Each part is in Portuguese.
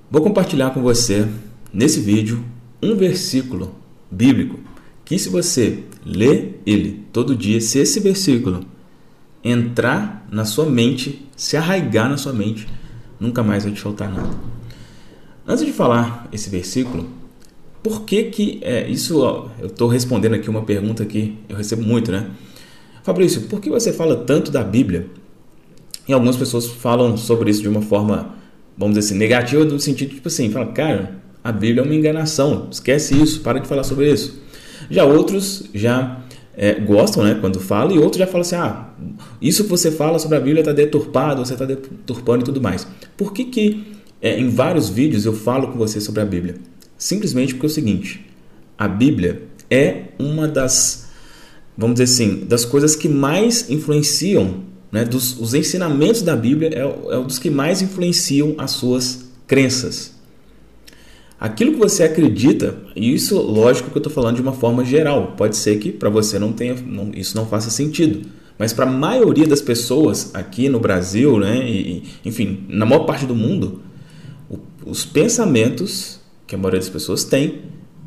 Vou compartilhar com você, nesse vídeo, um versículo bíblico que, se você ler ele todo dia, se esse versículo entrar na sua mente, se arraigar na sua mente, nunca mais vai te faltar nada. Antes de falar esse versículo, por que isso? Eu estou respondendo aqui uma pergunta que eu recebo muito, né? Fabrício, por que você fala tanto da Bíblia? E algumas pessoas falam sobre isso de uma forma, vamos dizer assim, negativa, no sentido tipo assim, fala, cara, a Bíblia é uma enganação, esquece isso, para de falar sobre isso. Já outros gostam, né, quando falam, e outros já falam assim, isso que você fala sobre a Bíblia está deturpado, você está deturpando e tudo mais. Por que em vários vídeos eu falo com você sobre a Bíblia? Simplesmente porque é o seguinte, a Bíblia é uma das, vamos dizer assim, das coisas que mais influenciam, né, os ensinamentos da Bíblia é um dos que mais influenciam as suas crenças. Aquilo que você acredita, e isso, lógico que eu estou falando de uma forma geral, pode ser que para você isso não faça sentido, mas para a maioria das pessoas aqui no Brasil, né, enfim, na maior parte do mundo, os pensamentos que a maioria das pessoas tem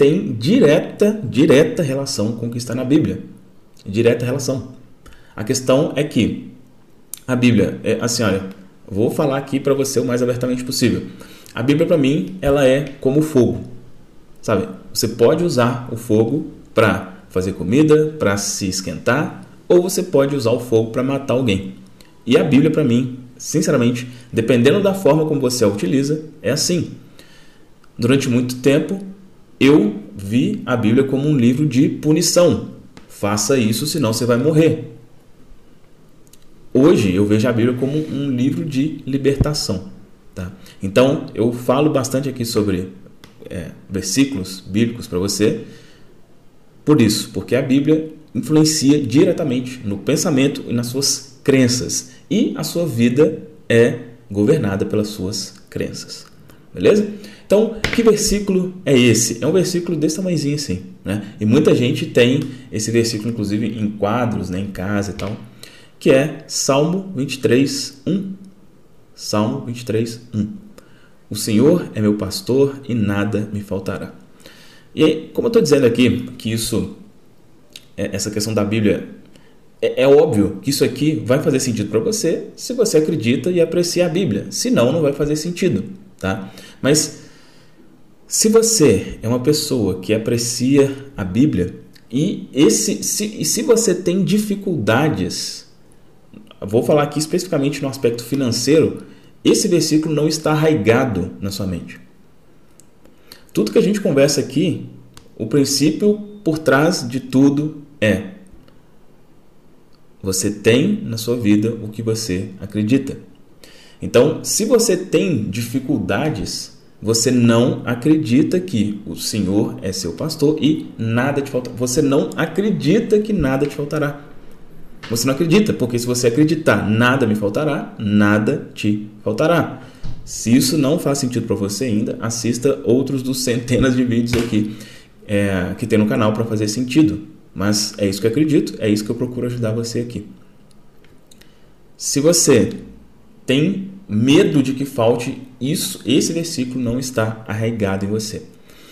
direta relação com o que está na Bíblia. Direta relação. A questão é que a Bíblia é assim, olha, vou falar aqui para você o mais abertamente possível. A Bíblia, para mim, ela é como fogo, sabe? Você pode usar o fogo para fazer comida, para se esquentar, ou você pode usar o fogo para matar alguém. E a Bíblia, para mim, sinceramente, dependendo da forma como você a utiliza, é assim. Durante muito tempo, eu vi a Bíblia como um livro de punição. Faça isso, senão você vai morrer. Hoje, eu vejo a Bíblia como um livro de libertação. Tá? Então, eu falo bastante aqui sobre versículos bíblicos para você, por isso, porque a Bíblia influencia diretamente no pensamento e nas suas crenças, e a sua vida é governada pelas suas crenças. Beleza? Então, que versículo é esse? É um versículo desse tamanhozinho assim, né? E muita gente tem esse versículo, inclusive, em quadros, né, em casa e tal, que é Salmo 23, 1. Salmo 23, 1. O Senhor é meu pastor e nada me faltará. E aí, como eu estou dizendo aqui, que essa questão da Bíblia, é óbvio que isso aqui vai fazer sentido para você se você acredita e aprecia a Bíblia. Senão, não vai fazer sentido. Tá? Mas, se você é uma pessoa que aprecia a Bíblia se você tem dificuldades, vou falar aqui especificamente no aspecto financeiro, esse versículo não está arraigado na sua mente. Tudo que a gente conversa aqui, o princípio por trás de tudo é: você tem na sua vida o que você acredita. Então, se você tem dificuldades, você não acredita que o Senhor é seu pastor e nada te faltará. Você não acredita que nada te faltará. Você não acredita, porque se você acreditar, nada me faltará, nada te faltará. Se isso não faz sentido para você ainda, assista outros dos centenas de vídeos aqui que tem no canal para fazer sentido. Mas é isso que eu acredito, é isso que eu procuro ajudar você aqui. Se você tem medo de que falte isso, esse versículo não está arraigado em você.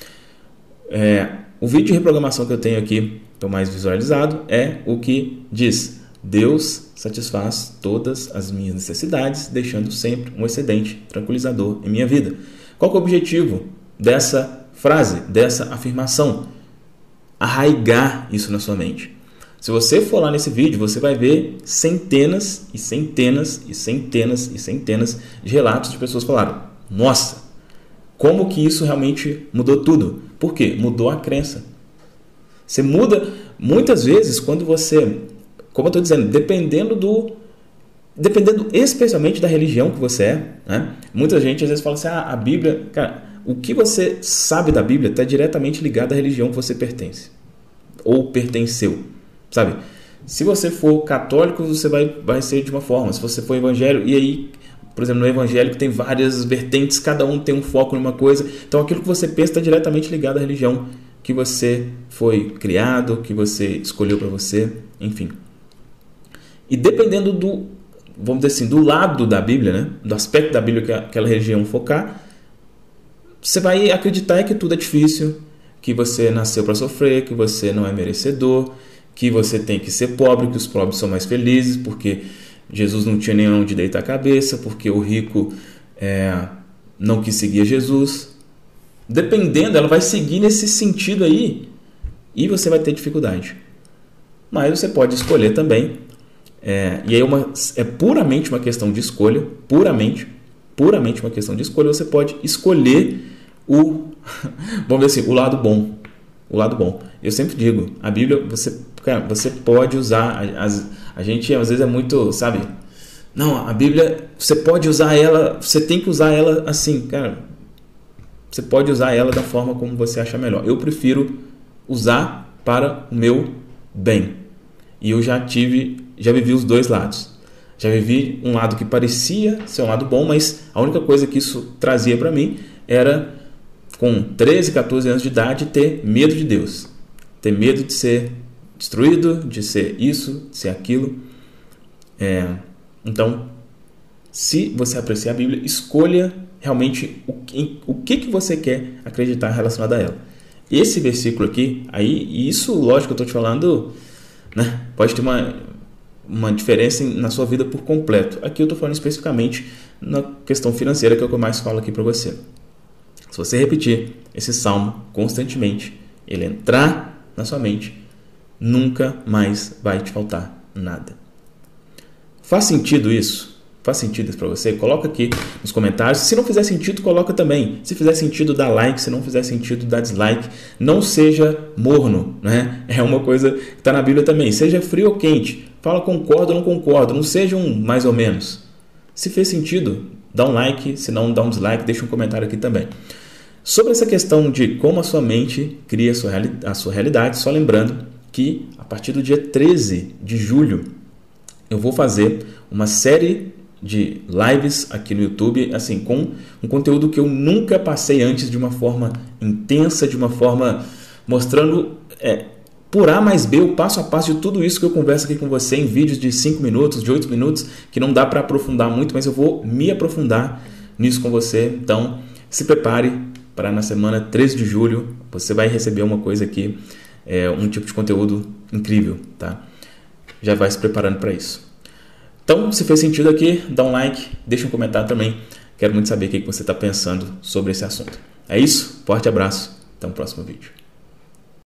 O vídeo de reprogramação que eu tenho aqui, que é o mais visualizado, é o que diz: Deus satisfaz todas as minhas necessidades, deixando sempre um excedente tranquilizador em minha vida. Qual que é o objetivo dessa frase, dessa afirmação? Arraigar isso na sua mente. Se você for lá nesse vídeo, você vai ver centenas e centenas e centenas e centenas de relatos de pessoas que falaram: nossa, como que isso realmente mudou tudo? Por quê? Mudou a crença. Você muda, muitas vezes, quando você, como eu estou dizendo, dependendo especialmente da religião que você é, né? Muita gente às vezes fala assim: a Bíblia, cara, o que você sabe da Bíblia está diretamente ligado à religião que você pertence ou pertenceu, sabe? Se você for católico, você vai ser de uma forma. Se você for evangélico, e aí, por exemplo, no evangélico tem várias vertentes, cada um tem um foco em uma coisa. Então aquilo que você pensa está diretamente ligado à religião que você foi criado, que você escolheu para você, enfim. E dependendo vamos dizer assim, do lado da Bíblia, né, do aspecto da Bíblia que aquela religião focar, você vai acreditar que tudo é difícil, que você nasceu para sofrer, que você não é merecedor, que você tem que ser pobre, que os pobres são mais felizes, porque Jesus não tinha nem onde deitar a cabeça, porque o rico não quis seguir Jesus. Dependendo, ela vai seguir nesse sentido aí e você vai ter dificuldade. Mas você pode escolher também. E aí é puramente uma questão de escolha, puramente uma questão de escolha. Você pode escolher vamos dizer assim, o lado bom. O lado bom. Eu sempre digo, a Bíblia, você pode usar, a gente às vezes é muito, sabe? Não, a Bíblia, você pode usar ela, você tem que usar ela assim, cara. Você pode usar ela da forma como você achar melhor. Eu prefiro usar para o meu bem. E eu já vivi os dois lados. Já vivi um lado que parecia ser um lado bom, mas a única coisa que isso trazia para mim era, com 13, 14 anos de idade, ter medo de Deus. Ter medo de ser destruído, de ser isso, de ser aquilo. Então, se você apreciar a Bíblia, escolha realmente o que você quer acreditar relacionado a ela. Esse versículo aqui, aí, isso, lógico, eu estou te falando, né, pode ter uma diferença na sua vida por completo. Aqui eu estou falando especificamente na questão financeira, que é o que eu mais falo aqui para você. Se você repetir esse salmo constantemente, ele entrar na sua mente, nunca mais vai te faltar nada. Faz sentido isso? Faz sentido isso para você? Coloca aqui nos comentários. Se não fizer sentido, coloca também. Se fizer sentido, dá like. Se não fizer sentido, dá dislike. Não seja morno, né? É uma coisa que está na Bíblia também. Seja frio ou quente. Fala concordo ou não concordo. Não seja um mais ou menos. Se fez sentido, dá um like. Se não, dá um dislike. Deixa um comentário aqui também. Sobre essa questão de como a sua mente cria a sua realidade, só lembrando que a partir do dia 13 de julho eu vou fazer uma série de lives aqui no YouTube, assim, com um conteúdo que eu nunca passei antes, de uma forma intensa, de uma forma mostrando por A mais B, o passo a passo de tudo isso que eu converso aqui com você em vídeos de 5 minutos, de 8 minutos, que não dá para aprofundar muito, mas eu vou me aprofundar nisso com você. Então, se prepare para na semana 13 de julho, você vai receber uma coisa aqui, um tipo de conteúdo incrível, tá? Já vai se preparando para isso. Então, se fez sentido aqui, dá um like, deixa um comentário também. Quero muito saber o que você está pensando sobre esse assunto. É isso, forte abraço, até o próximo vídeo.